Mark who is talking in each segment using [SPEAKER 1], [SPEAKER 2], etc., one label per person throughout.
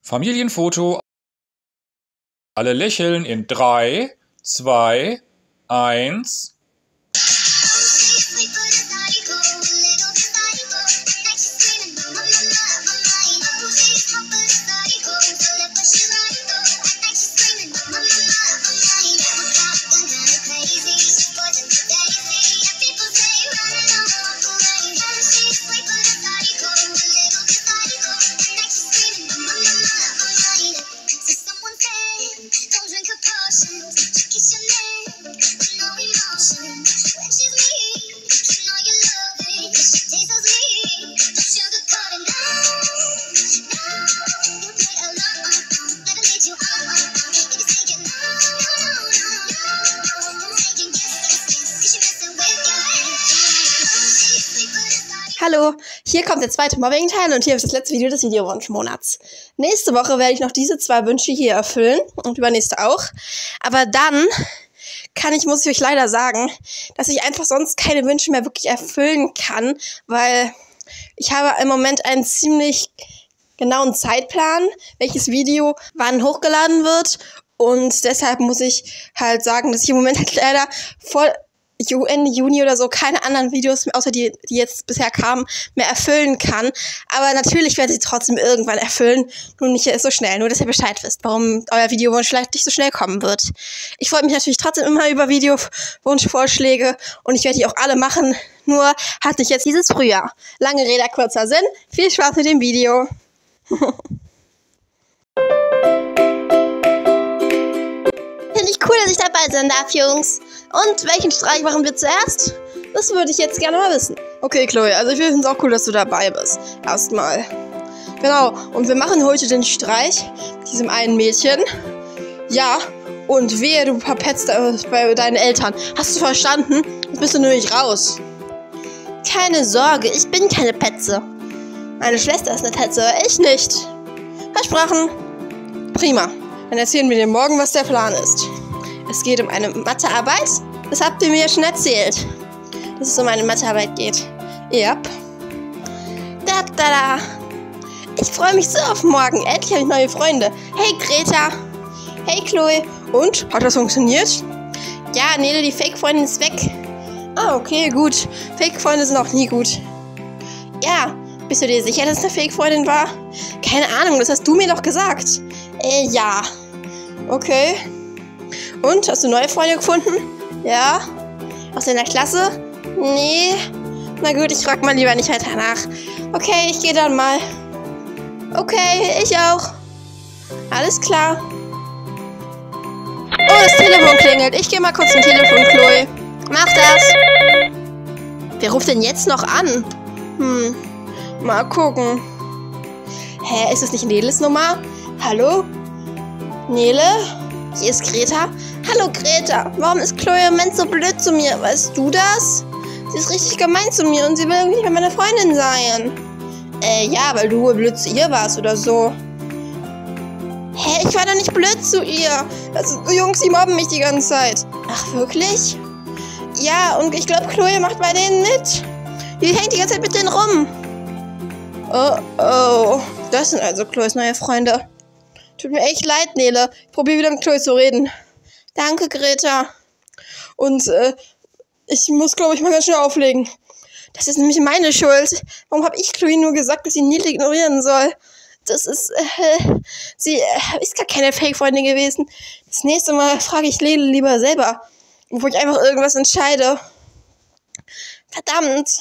[SPEAKER 1] Familienfoto. Alle lächeln in 3, 2, 1.
[SPEAKER 2] Hallo, hier kommt der zweite Mobbing-Teil und hier ist das letzte Video des Videowunschmonats. Nächste Woche werde ich noch diese 2 Wünsche hier erfüllen und übernächste auch. Aber dann muss ich euch leider sagen, dass ich einfach sonst keine Wünsche mehr wirklich erfüllen kann, weil ich habe im Moment einen ziemlich genauen Zeitplan, welches Video wann hochgeladen wird. Und deshalb muss ich halt sagen, dass ich im Moment halt leider Ende Juni oder so keine anderen Videos, außer die jetzt bisher kamen, mehr erfüllen kann. Aber natürlich werde ich sie trotzdem irgendwann erfüllen, nur nicht so schnell. Nur, dass ihr Bescheid wisst, warum euer Videowunsch vielleicht nicht so schnell kommen wird. Ich freue mich natürlich trotzdem immer über Videowunschvorschläge und ich werde die auch alle machen. Nur hat nicht jetzt dieses Frühjahr. Lange Rede, kurzer Sinn. Viel Spaß mit dem Video. Finde ich cool, dass ich dabei sein darf, Jungs. Und welchen Streich machen wir zuerst? Das würde ich jetzt gerne mal wissen. Okay, Chloe, also ich finde es auch cool, dass du dabei bist. Erstmal. Genau, und wir machen heute den Streich mit diesem einen Mädchen. Ja, und wehe, du verpetzt bei deinen Eltern. Hast du verstanden? Jetzt bist du nämlich raus. Keine Sorge, ich bin keine Petze. Meine Schwester ist eine Petze, ich nicht. Versprochen. Prima. Dann erzählen wir dir morgen, was der Plan ist. Es geht um eine Mathearbeit. Das habt ihr mir ja schon erzählt. Dass es um eine Mathearbeit geht. Yep. Da. Ich freue mich so auf morgen. Endlich habe ich neue Freunde. Hey Greta. Hey Chloe. Und? Hat das funktioniert? Ja, Nele, die Fake-Freundin ist weg. Ah, okay, gut. Fake-Freunde sind auch nie gut. Ja. Bist du dir sicher, dass es eine Fake-Freundin war? Keine Ahnung, das hast du mir doch gesagt. Ja. Okay. Und, hast du neue Freunde gefunden? Ja. Aus deiner Klasse? Nee. Na gut, ich frag mal lieber nicht weiter nach. Okay, ich gehe dann mal. Okay, ich auch. Alles klar. Oh, das Telefon klingelt. Ich gehe mal kurz zum Telefon, Chloe. Mach das. Wer ruft denn jetzt noch an? Mal gucken. Hä, ist das nicht Neles Nummer? Hallo? Nele? Hier ist Greta. Hallo Greta, warum ist Chloe im Moment so blöd zu mir? Weißt du das? Sie ist richtig gemein zu mir und sie will irgendwie nicht mehr meine Freundin sein. Ja, weil du wohl blöd zu ihr warst oder so. Hä, ich war doch nicht blöd zu ihr. Jungs, die mobben mich die ganze Zeit. Ach, wirklich? Ja, und ich glaube, Chloe macht bei denen mit. Die hängt die ganze Zeit mit denen rum. Oh. Das sind also Chloes neue Freunde. Tut mir echt leid, Nele. Ich probiere wieder mit Chloe zu reden. Danke, Greta. Und ich muss, glaube ich, mal ganz schnell auflegen. Das ist nämlich meine Schuld. Warum habe ich Chloe nur gesagt, dass sie Nele ignorieren soll? Das ist, sie ist gar keine Fake-Freundin gewesen. Das nächste Mal frage ich Nele lieber selber, bevor ich einfach irgendwas entscheide. Verdammt.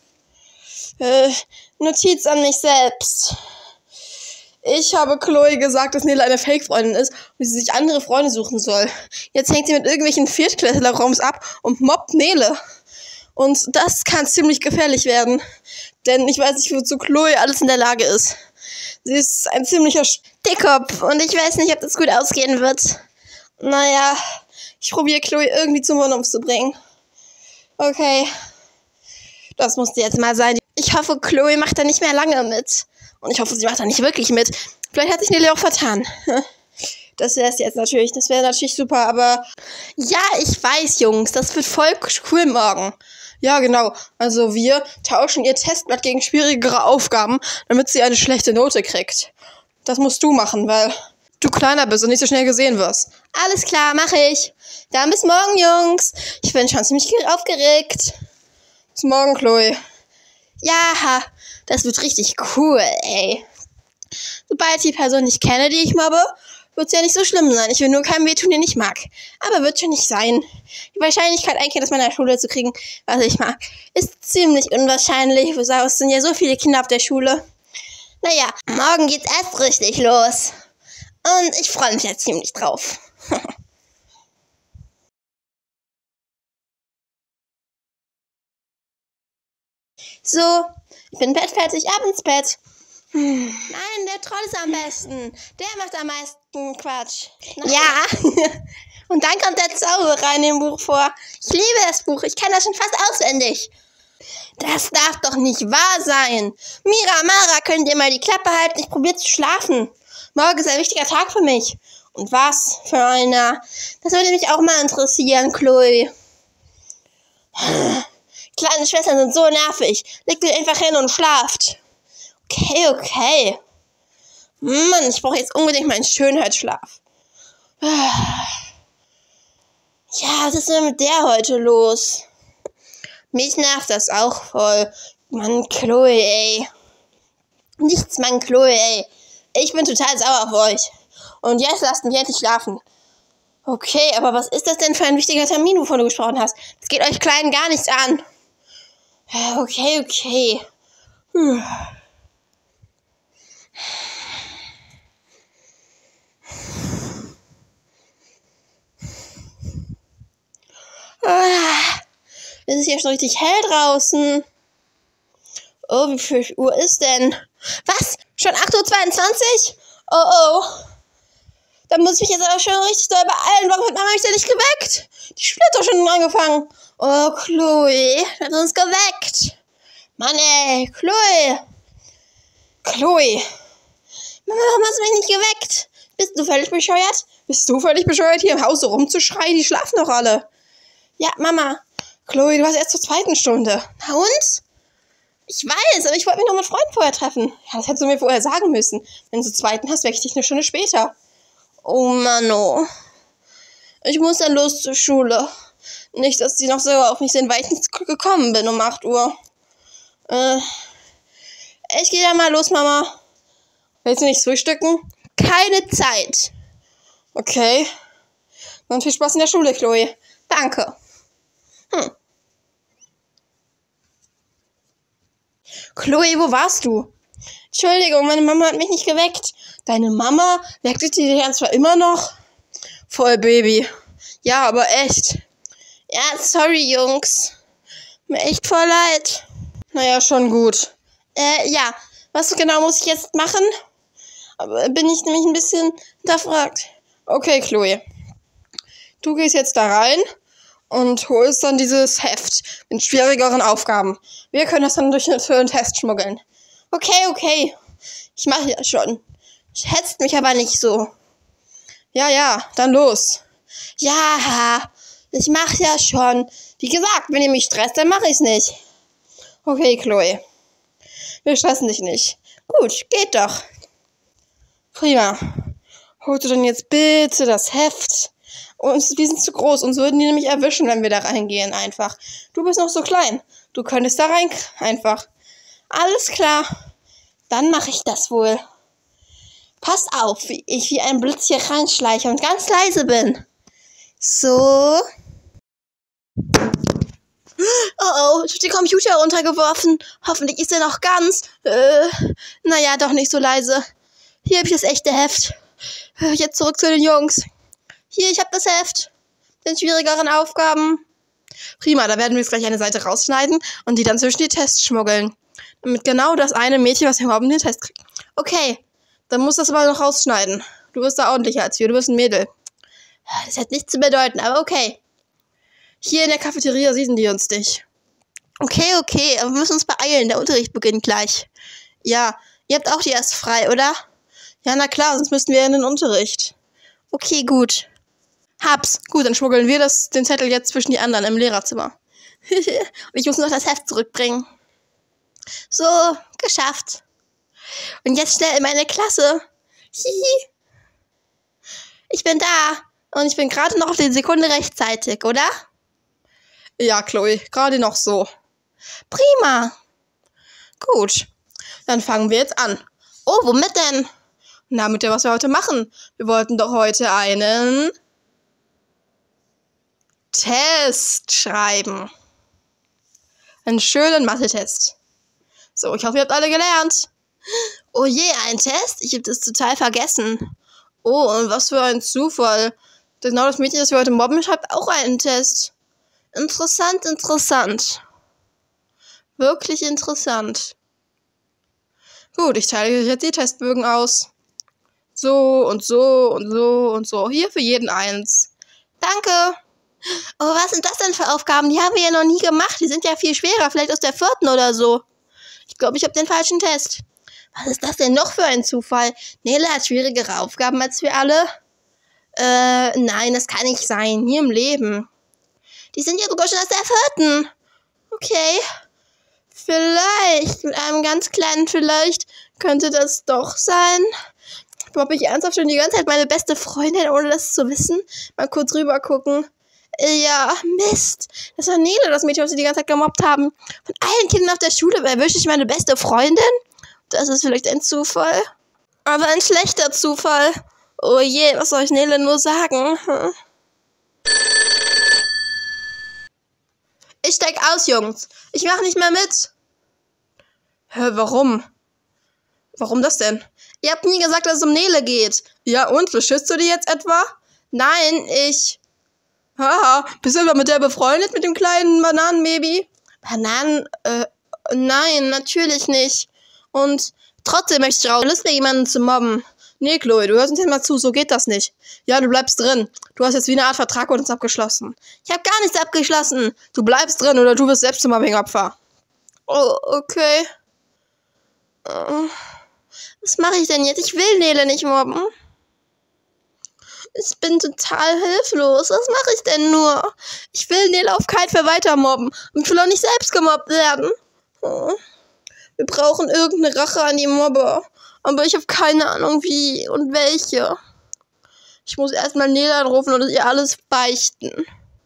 [SPEAKER 2] Notiz an mich selbst. Ich habe Chloe gesagt, dass Nele eine Fake-Freundin ist und sie sich andere Freunde suchen soll. Jetzt hängt sie mit irgendwelchen Viertklässler-Raums ab und mobbt Nele. Und das kann ziemlich gefährlich werden. Denn ich weiß nicht, wozu Chloe alles in der Lage ist. Sie ist ein ziemlicher Dickkopf und ich weiß nicht, ob das gut ausgehen wird. Naja, ich probiere Chloe irgendwie zum Vernunft zu bringen. Okay. Das musste jetzt mal sein. Ich hoffe, Chloe macht da nicht mehr lange mit. Und ich hoffe, sie macht da nicht wirklich mit. Vielleicht hat sich Nele auch vertan. Das wäre es jetzt natürlich. Das wäre natürlich super, aber... Ja, ich weiß, Jungs. Das wird voll cool morgen. Ja, genau. Also wir tauschen ihr Testblatt gegen schwierigere Aufgaben, damit sie eine schlechte Note kriegt. Das musst du machen, weil du kleiner bist und nicht so schnell gesehen wirst. Alles klar, mache ich. Dann bis morgen, Jungs. Ich bin schon ziemlich aufgeregt. Bis morgen, Chloe. Ja, das wird richtig cool, ey. Sobald ich die Person nicht kenne, die ich mobbe, wird es ja nicht so schlimm sein. Ich will nur keinem wehtun, den ich mag. Aber wird schon nicht sein. Die Wahrscheinlichkeit, ein Kind aus meiner Schule zu kriegen, was ich mag, ist ziemlich unwahrscheinlich. Es sind ja so viele Kinder auf der Schule. Naja, morgen geht's erst richtig los. Und ich freue mich jetzt ziemlich drauf. So, ich bin bettfertig, ab ins Bett. Nein, der Troll ist am besten. Der macht am meisten Quatsch. Ja, und dann kommt der Zauberer in dem Buch vor. Ich liebe das Buch, ich kenne das schon fast auswendig. Das darf doch nicht wahr sein. Mara, könnt ihr mal die Klappe halten? Ich probiere zu schlafen. Morgen ist ein wichtiger Tag für mich. Und was für einer? Das würde mich auch mal interessieren, Chloe. Kleine Schwestern sind so nervig. Legt euch einfach hin und schlaft. Okay. Mann, ich brauche jetzt unbedingt meinen Schönheitsschlaf. Ja, was ist denn mit der heute los? Mich nervt das auch voll. Mann, Chloe, ey. Nichts, Mann, Chloe, ey. Ich bin total sauer auf euch. Und jetzt lasst mich endlich schlafen. Okay, aber was ist das denn für ein wichtiger Termin, wovon du gesprochen hast? Das geht euch Kleinen gar nichts an. Okay. Es ist hier schon richtig hell draußen. Oh, wie viel Uhr ist denn? Was? Schon 8:22 Uhr? Oh. Da muss ich mich jetzt aber schon richtig doll beeilen. Warum hat Mama mich denn nicht geweckt? Die Schule hat doch schon angefangen. Oh, Chloe, du hast uns geweckt. Mann, ey, Chloe. Mama, warum hast du mich nicht geweckt? Bist du völlig bescheuert? Hier im Haus so rumzuschreien? Die schlafen doch alle. Ja, Mama. Chloe, du warst erst zur 2. Stunde. Na und? Ich weiß, aber ich wollte mich noch mit Freunden vorher treffen. Ja, das hättest du mir vorher sagen müssen. Wenn du zur 2. hast, wecke ich dich eine Stunde später. Oh Mann, oh. Ich muss dann los zur Schule. Nicht, dass die noch sauer auf mich sind, weil ich nicht gekommen bin um 8 Uhr. Ich gehe dann mal los, Mama. Willst du nicht frühstücken? Keine Zeit. Okay. Dann viel Spaß in der Schule, Chloe. Danke. Chloe, wo warst du? Entschuldigung, meine Mama hat mich nicht geweckt. Deine Mama? Weckt dich die zwar immer noch? Voll Baby. Ja, aber echt. Ja, sorry, Jungs. Mir echt voll leid. Naja, schon gut. Ja. Was genau muss ich jetzt machen? Aber bin ich nämlich ein bisschen hinterfragt. Okay, Chloe. Du gehst jetzt da rein und holst dann dieses Heft mit schwierigeren Aufgaben. Wir können das dann für einen Test schmuggeln. Okay. Ich mache ja schon. Hetzt mich aber nicht so. Ja, dann los. Ja, ich mache ja schon. Wie gesagt, wenn ihr mich stresst, dann mache ich's nicht. Okay, Chloe. Wir stressen dich nicht. Gut, geht doch. Prima. Holst du denn jetzt bitte das Heft? Und die sind zu groß, uns würden die nämlich erwischen, wenn wir da reingehen, einfach. Du bist noch so klein. Du könntest da rein, einfach. Alles klar. Dann mache ich das wohl. Pass auf, wie ich wie ein Blitz hier reinschleiche und ganz leise bin. So. Oh, ich habe den Computer runtergeworfen. Hoffentlich ist er noch ganz. Naja, doch nicht so leise. Hier habe ich das echte Heft. Jetzt zurück zu den Jungs. Hier, ich habe das Heft. Den schwierigeren Aufgaben. Prima, da werden wir jetzt gleich eine Seite rausschneiden und die dann zwischen die Tests schmuggeln. Damit genau das eine Mädchen, was wir überhaupt den Test kriegt. Okay, dann musst du das aber noch rausschneiden. Du wirst da ordentlicher als wir, du bist ein Mädel. Das hat nichts zu bedeuten, aber okay. Hier in der Cafeteria sehen die uns nicht. Okay, aber wir müssen uns beeilen, der Unterricht beginnt gleich. Ja, ihr habt auch die erst frei, oder? Ja, na klar, sonst müssten wir in den Unterricht. Okay, gut. Hab's. Gut, dann schmuggeln wir den Zettel jetzt zwischen die anderen im Lehrerzimmer. Und ich muss noch das Heft zurückbringen. So, geschafft. Und jetzt schnell in meine Klasse. Hihi. Ich bin da. Und ich bin gerade noch auf die Sekunde rechtzeitig, oder? Ja, Chloe, gerade noch so. Prima. Gut, dann fangen wir jetzt an. Oh, womit denn? Na, mit dem, was wir heute machen. Wir wollten doch heute einen Test schreiben. Einen schönen Mathe-Test. So, ich hoffe, ihr habt alle gelernt. Oh je, ein Test? Ich habe das total vergessen. Oh, und was für ein Zufall. Genau das Mädchen, das wir heute mobben, schreibt auch einen Test. Interessant, interessant. Wirklich interessant. Gut, ich teile euch jetzt die Testbögen aus. So und so und so und so. Hier für jeden eins. Danke. Oh, was sind das denn für Aufgaben? Die haben wir ja noch nie gemacht. Die sind ja viel schwerer. Vielleicht aus der 4. oder so. Ich glaube, ich habe den falschen Test. Was ist das denn noch für ein Zufall? Nele hat schwierigere Aufgaben als wir alle. Nein, das kann nicht sein. Nie im Leben. Die sind ja sogar schon aus der 4. Okay. Vielleicht, mit einem ganz kleinen Vielleicht, könnte das doch sein. Mobbe ich ernsthaft schon die ganze Zeit meine beste Freundin, ohne das zu wissen? Mal kurz rüber gucken. Ja, Mist. Das war Nele, das Mädchen, was sie die ganze Zeit gemobbt haben. Von allen Kindern auf der Schule erwische ich meine beste Freundin? Das ist vielleicht ein Zufall. Aber ein schlechter Zufall. Oh je, was soll ich Nele nur sagen? Ich steig aus, Jungs. Ich mach nicht mehr mit. Hä, warum? Warum das denn? Ihr habt nie gesagt, dass es um Nele geht. Ja und? Beschützt du die jetzt etwa? Nein, ich... Haha, bist du etwa mit der befreundet, mit dem kleinen Bananenbaby? Bananen? Nein, natürlich nicht. Und trotzdem möchte ich raus. Lust mir jemanden zu mobben. Nee, Chloe, du hörst uns jetzt mal zu, so geht das nicht. Ja, du bleibst drin. Du hast jetzt wie eine Art Vertrag mit uns abgeschlossen. Ich habe gar nichts abgeschlossen. Du bleibst drin oder du wirst selbst zum Mobbing-Opfer. Oh, okay. Was mache ich denn jetzt? Ich will Nele nicht mobben. Ich bin total hilflos. Was mache ich denn nur? Ich will Nele auf keinen Fall weiter mobben. Und ich will auch nicht selbst gemobbt werden. Oh. Wir brauchen irgendeine Rache an die Mobber. Aber ich habe keine Ahnung wie und welche. Ich muss erstmal Nele anrufen und ihr alles beichten.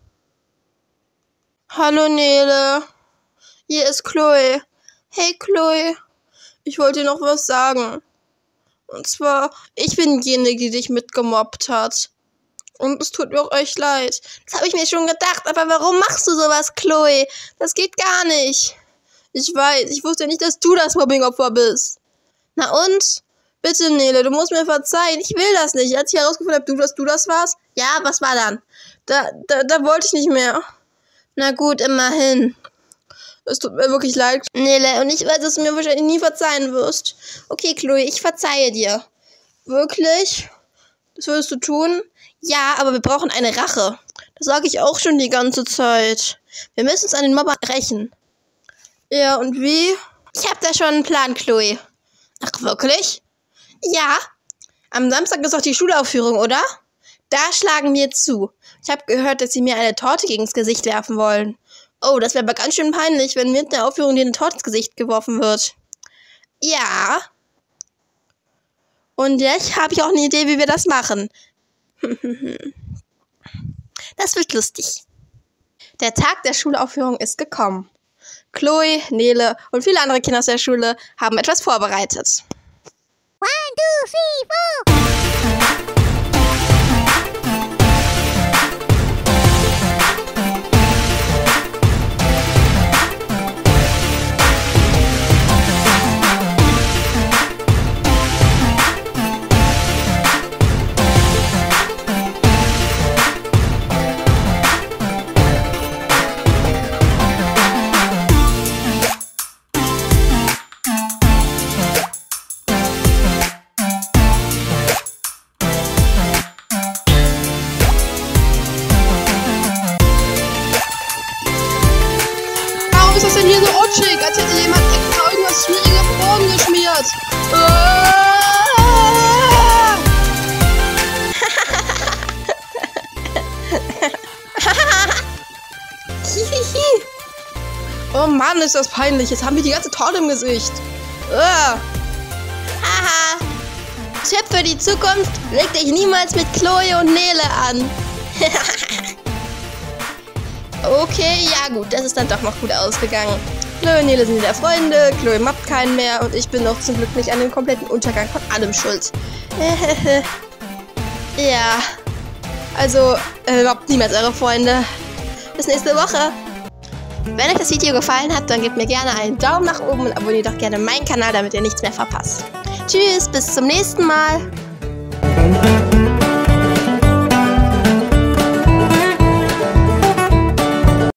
[SPEAKER 2] Hallo Nele. Hier ist Chloe. Hey Chloe. Ich wollte dir noch was sagen. Und zwar, ich bin diejenige, die dich mitgemobbt hat. Und es tut mir auch echt leid. Das habe ich mir schon gedacht. Aber warum machst du sowas, Chloe? Das geht gar nicht. Ich weiß, ich wusste ja nicht, dass du das Mobbing-Opfer bist. Na und? Bitte, Nele, du musst mir verzeihen. Ich will das nicht. Als ich herausgefunden habe, dass du das warst. Ja, was war dann? Da wollte ich nicht mehr. Na gut, immerhin. Es tut mir wirklich leid, Nele. Und ich weiß, dass du mir wahrscheinlich nie verzeihen wirst. Okay, Chloe, ich verzeihe dir. Wirklich? Das würdest du tun? Ja, aber wir brauchen eine Rache. Das sage ich auch schon die ganze Zeit. Wir müssen uns an den Mobber rächen. Ja, und wie? Ich habe da schon einen Plan, Chloe. Ach, wirklich? Ja. Am Samstag ist doch die Schulaufführung, oder? Da schlagen wir zu. Ich habe gehört, dass sie mir eine Torte gegens Gesicht werfen wollen. Oh, das wäre aber ganz schön peinlich, wenn während der Aufführung dir eine Torte ins Gesicht geworfen wird. Ja. Und jetzt habe ich auch eine Idee, wie wir das machen. Das wird lustig. Der Tag der Schulaufführung ist gekommen. Chloe, Nele und viele andere Kinder aus der Schule haben etwas vorbereitet.
[SPEAKER 3] 1, 2, 3, 4.
[SPEAKER 2] Warum ist das denn hier so rutschig? Als hätte jemand extra irgendwas schwierig auf den Boden geschmiert. Oh Mann, ist das peinlich. Jetzt haben wir die ganze Torte im Gesicht.
[SPEAKER 3] Haha.
[SPEAKER 2] Tipp für die Zukunft, leg dich niemals mit Chloe und Nele an. Okay, ja gut, das ist dann doch noch gut ausgegangen. Chloe und Nele sind wieder Freunde, Chloe mobbt keinen mehr und ich bin noch zum Glück nicht an dem kompletten Untergang von allem schuld. Ja, also mobbt niemals eure Freunde. Bis nächste Woche. Wenn euch das Video gefallen hat, dann gebt mir gerne einen Daumen nach oben und abonniert doch gerne meinen Kanal, damit ihr nichts mehr verpasst. Tschüss, bis zum nächsten Mal.